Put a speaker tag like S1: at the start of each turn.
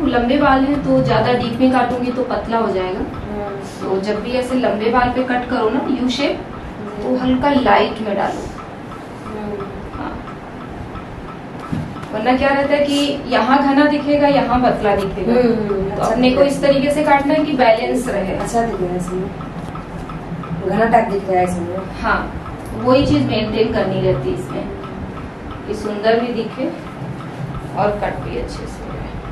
S1: लंबे बाल हैं तो ज्यादा डीप में काटूंगी तो पतला हो जाएगा। तो जब भी ऐसे लंबे बाल पे कट करो ना यू शेप, तो हल्का लाइट में डालो। हाँ, वरना क्या रहता है कि यहाँ घना दिखेगा, यहाँ पतला दिखेगा। तो अपने को इस तरीके से काटना है कि बैलेंस रहे।
S2: अच्छा दिखेगा इसमें, घना टाइप दिख रहा है इसमें।
S1: हाँ, वही चीज मेंटेन करनी रहती है इसमें, कि सुंदर भी दिखे और कट भी अच्छे से।